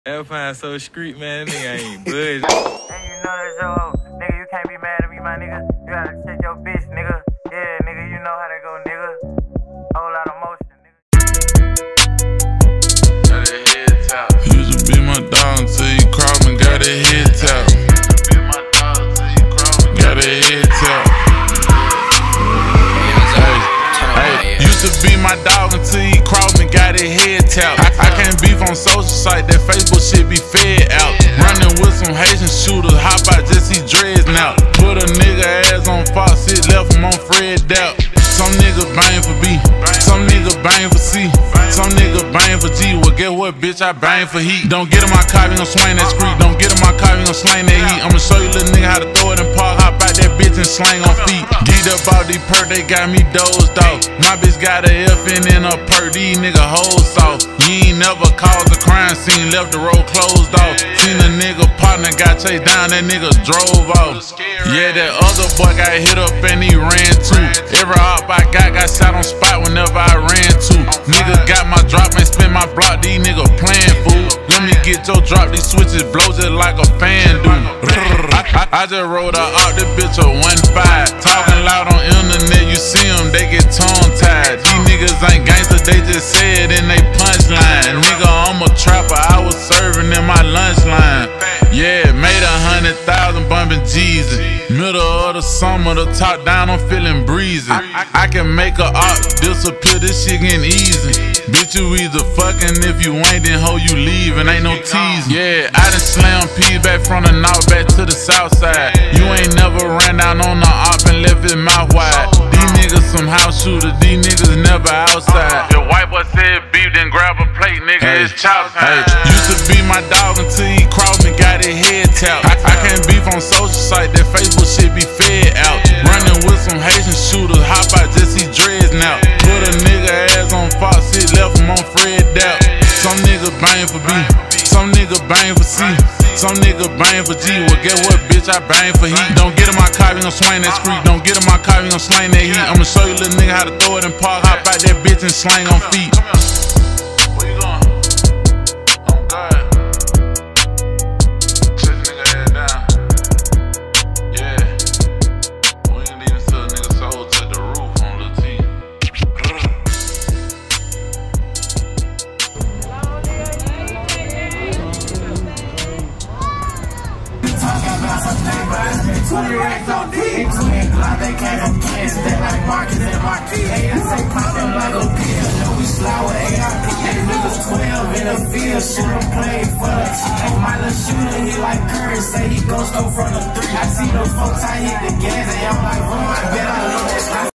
Alpine so street, man, that nigga ain't budge. And you know that's your hoe. Nigga, you can't be mad at me, my nigga. You gotta check your bitch, nigga. Yeah, nigga, you know how that go, nigga. Whole lot of motion, nigga. Got a head top. Used to be my dog until you crossed me, got a head top. Got a head top. Hey, used to be my dog until he crossed me, got a head tap. I can't beef on social site, that Facebook shit be fed out. Running with some Haitian shooters, hop out just see dreads now. Put a nigga ass on Fox, shit left him on Fred Doubt. Some niggas bang for B, some niggas bang for C, some niggas bang for G. Well, guess what, bitch? I bang for heat. Don't get in my car, you gon' swing that street. Don't get in my car, you gon' slang that heat. I'ma show you little nigga how to throw it in park, hop out that bitch and slang on feet. Geeked up all these perk, they got me dozed off. My bitch got a FN in a perk, these nigga hoes soft. You ain't never caused a crime scene, left the road closed off. Seen a nigga partner got chased down, that nigga drove off. Yeah, that other boy got hit up and he ran too. Every op I got shot on spot whenever I ran to. Nigga got my drop and spin my block, these niggas playing fool. Let me get your drop, these switches blow just like a fan do. I just rolled out this bitch a 1.5. Talking loud on internet, you see them, they get tongue tied. These niggas ain't gangsters, they just say it in they punchline. Nigga, I'm a trapper, I was serving in my lunch line. Yeah, made 100,000 bumping Jesus. Middle of the summer, the top down, I'm feeling breezy. I can make a op disappear, this shit getting easy. Bitch, you either fucking, if you ain't, then ho, you leaving, ain't no teasing. Yeah, I done slam P back from the north back to the south side. You ain't never ran down on the op and left his mouth wide. These niggas some house shooters, these niggas never outside. Your white boy said beef, then grab a plate, nigga, it's chow time. Used to be my dog until he crossed me, got his head tapped. I can't beef on social site, that Facebook shit be fed out. Running with some Haitian shooters, hop out just see dreads now. Put a nigga ass on Fox, shit left him on Fred Doubt. Some niggas bang for B, some niggas bang for C, some niggas bang for G. Well, guess what, bitch? I bang for heat. Don't get in my car, you gon' swing that street. Don't get in my car, you gon' slang that heat. I'ma show you little nigga how to throw it in park, hop out that bitch and slang on feet. Where you going? On God. Sit the nigga head down. Yeah. We ain't even sell a nigga soul to the roof on Lil T. They came from kids, they like Marcus and Marquis. Hey, I say pop them like a pill. No, we slow with ARP. Hey, niggas 12 in the field, should've played for us. Hey, my little shooter, he like Curry, say he gon' score from the 3. I see those folks, I hit the gas, and I'm like, oh, I bet I love that.